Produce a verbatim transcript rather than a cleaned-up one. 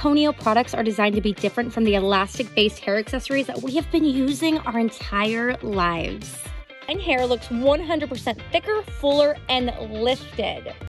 Ponyo products are designed to be different from the elastic-based hair accessories that we have been using our entire lives. My hair looks one hundred percent thicker, fuller, and lifted.